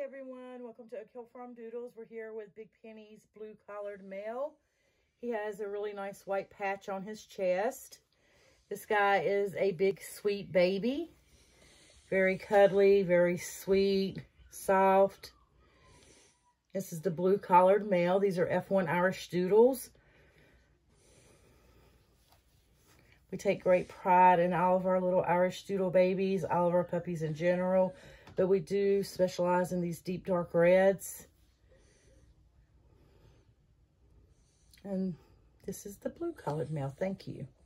everyone, welcome to Oak Hill Farm Doodles. We're here with Big Penny's blue collared male. He has a really nice white patch on his chest. This guy is a big sweet baby. Very cuddly, very sweet, soft. This is the blue collared male. These are F1 Irish Doodles. We take great pride in all of our little Irish Doodle babies, all of our puppies in general. But we do specialize in these deep dark reds. And this is the blue collared male. Thank you.